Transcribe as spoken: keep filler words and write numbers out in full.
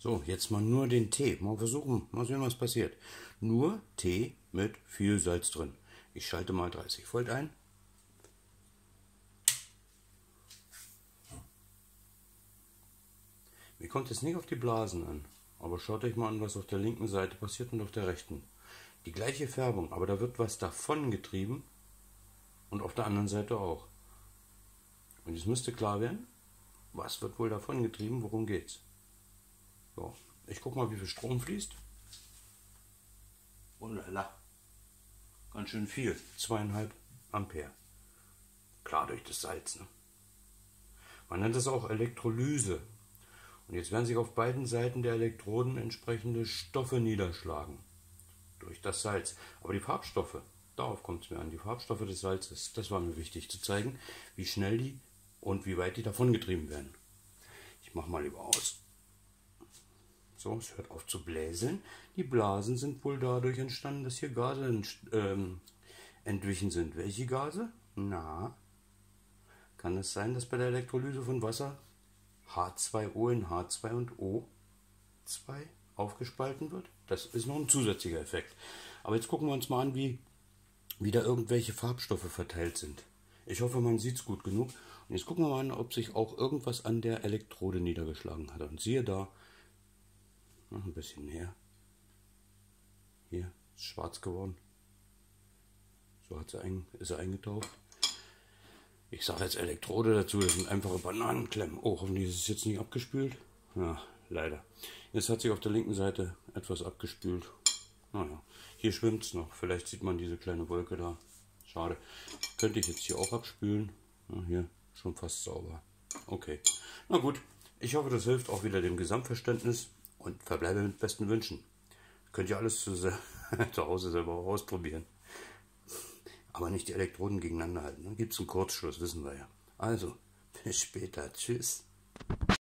So, jetzt mal nur den Tee. Mal versuchen, mal sehen, was passiert. Nur Tee mit viel Salz drin. Ich schalte mal dreißig Volt ein. Mir kommt es nicht auf die Blasen an. Aber schaut euch mal an, was auf der linken Seite passiert und auf der rechten. Die gleiche Färbung, aber da wird was davon getrieben und auf der anderen Seite auch. Und es müsste klar werden, was wird wohl davon getrieben, worum geht's. So, ich guck mal, wie viel Strom fließt. Oh lala, ganz schön viel, zweieinhalb Ampere. Klar, durch das Salz. Ne? Man nennt das auch Elektrolyse. Und jetzt werden sich auf beiden Seiten der Elektroden entsprechende Stoffe niederschlagen. Durch das Salz. Aber die Farbstoffe, darauf kommt es mir an. Die Farbstoffe des Salzes, das war mir wichtig zu zeigen, wie schnell die und wie weit die davongetrieben werden. Ich mache mal lieber aus. So, es hört auf zu bläseln. Die Blasen sind wohl dadurch entstanden, dass hier Gase ähm, entwichen sind. Welche Gase? Na, kann es sein, dass bei der Elektrolyse von Wasser H zwei O in H zwei und O zwei aufgespalten wird? Das ist noch ein zusätzlicher Effekt. Aber jetzt gucken wir uns mal an, wie, wie da irgendwelche Farbstoffe verteilt sind. Ich hoffe, man sieht es gut genug. Und jetzt gucken wir mal an, ob sich auch irgendwas an der Elektrode niedergeschlagen hat. Und siehe da, noch ein bisschen näher. Hier ist schwarz geworden. So hat sie ein, ist er eingetaucht. Ich sage jetzt Elektrode dazu, das sind einfache Bananenklemmen. Oh, hoffentlich ist es jetzt nicht abgespült. Ja, leider. Jetzt hat sich auf der linken Seite etwas abgespült. Naja, hier schwimmt es noch. Vielleicht sieht man diese kleine Wolke da. Schade. Könnte ich jetzt hier auch abspülen. Ja, hier schon fast sauber. Okay. Na gut. Ich hoffe, das hilft auch wieder dem Gesamtverständnis und verbleibe mit besten Wünschen. Könnt ihr alles zu, zu Hause selber auch ausprobieren. Aber nicht die Elektroden gegeneinander halten. Dann gibt es einen Kurzschluss, wissen wir ja. Also, bis später. Tschüss.